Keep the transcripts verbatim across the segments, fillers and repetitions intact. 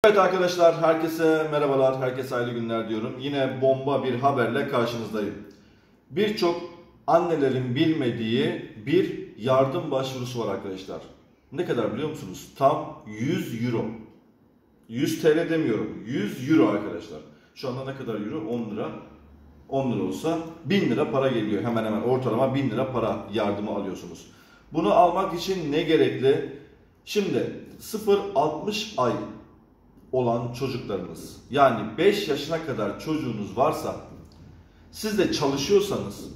Evet arkadaşlar, herkese merhabalar, herkese hayırlı günler diyorum. Yine bomba bir haberle karşınızdayım. Birçok annelerin bilmediği bir yardım başvurusu var arkadaşlar. Ne kadar biliyor musunuz? Tam yüz euro. yüz T L demiyorum, yüz euro arkadaşlar. Şu anda ne kadar euro? on lira. on lira olsa bin lira para geliyor. Hemen hemen ortalama bin lira para yardımı alıyorsunuz. Bunu almak için ne gerekli? Şimdi sıfır altmış ay olan çocuklarınız, yani beş yaşına kadar çocuğunuz varsa, siz de çalışıyorsanız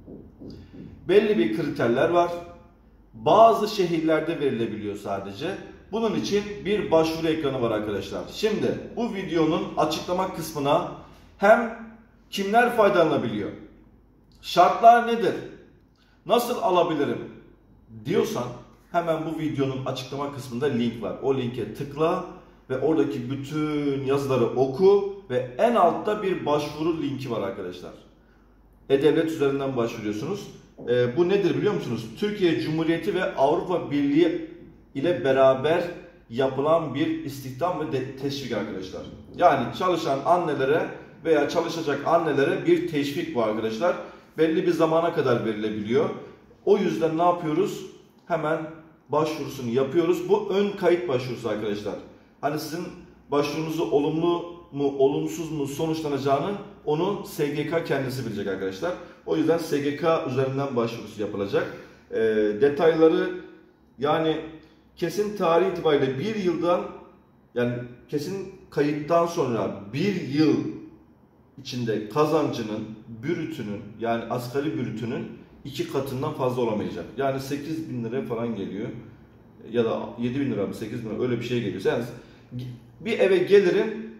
belli bir kriterler var. Bazı şehirlerde verilebiliyor sadece. Bunun için bir başvuru ekranı var arkadaşlar. Şimdi bu videonun açıklama kısmına hem kimler faydalanabiliyor, şartlar nedir, nasıl alabilirim diyorsan hemen bu videonun açıklama kısmında link var. O linke tıkla ve oradaki bütün yazıları oku ve en altta bir başvuru linki var arkadaşlar. E-Devlet üzerinden başvuruyorsunuz. E, bu nedir biliyor musunuz? Türkiye Cumhuriyeti ve Avrupa Birliği ile beraber yapılan bir istihdam ve de teşvik arkadaşlar. Yani çalışan annelere veya çalışacak annelere bir teşvik var arkadaşlar. Belli bir zamana kadar verilebiliyor. O yüzden ne yapıyoruz? Hemen başvurusunu yapıyoruz. Bu ön kayıt başvurusu arkadaşlar. Hani sizin başvurunuzu olumlu mu, olumsuz mu sonuçlanacağını onu S G K kendisi bilecek arkadaşlar. O yüzden S G K üzerinden başvurusu yapılacak. E, detayları yani kesin tarih itibariyle bir yıldan, yani kesin kayıttan sonra bir yıl içinde kazancının, brütünün, yani asgari brütünün iki katından fazla olamayacak. Yani sekiz bin lira falan geliyor. Ya da yedi bin lira mı, sekiz bin lira, öyle bir şey geliyor. Yani bir eve gelirim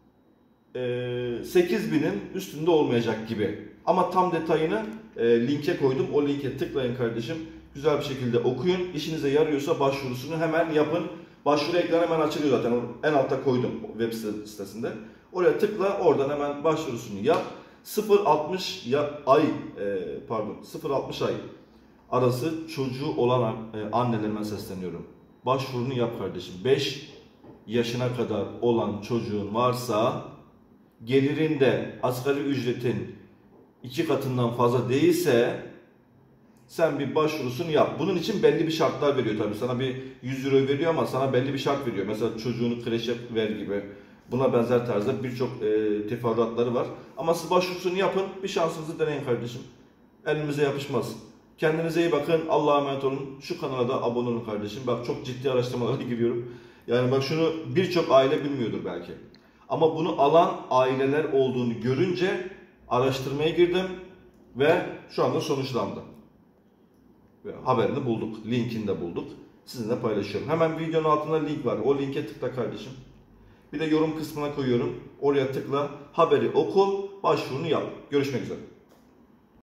sekiz binin üstünde olmayacak gibi. Ama tam detayını linke koydum. O linke tıklayın kardeşim. Güzel bir şekilde okuyun. İşinize yarıyorsa başvurusunu hemen yapın. Başvuru ekranı hemen açılıyor zaten. En altta koydum web sitesinde. Oraya tıkla, oradan hemen başvurusunu yap. sıfır altmış ay pardon sıfır altmış ay arası çocuğu olan annelerime sesleniyorum. Başvurunu yap kardeşim. beş yaşına kadar olan çocuğun varsa, gelirinde asgari ücretin iki katından fazla değilse sen bir başvurusunu yap. Bunun için belli bir şartlar veriyor tabii. Sana bir yüz euro veriyor ama sana belli bir şart veriyor. Mesela çocuğunu kreşe ver gibi. Buna benzer tarzda birçok e, teferruatları var. Ama siz başvurusunu yapın. Bir şansınızı deneyin kardeşim. Elimize yapışmaz. Kendinize iyi bakın. Allah'a emanet olun. Şu kanala da abone olun kardeşim. Bak, çok ciddi araştırmalara giriyorum. Yani bak, şunu birçok aile bilmiyordur belki. Ama bunu alan aileler olduğunu görünce araştırmaya girdim ve şu anda sonuçlandı. Ve haberini bulduk. Linkini de bulduk. Sizinle paylaşıyorum. Hemen videonun altında link var. O linke tıkla kardeşim. Bir de yorum kısmına koyuyorum. Oraya tıkla. Haberi oku. Başvurunu yap. Görüşmek üzere.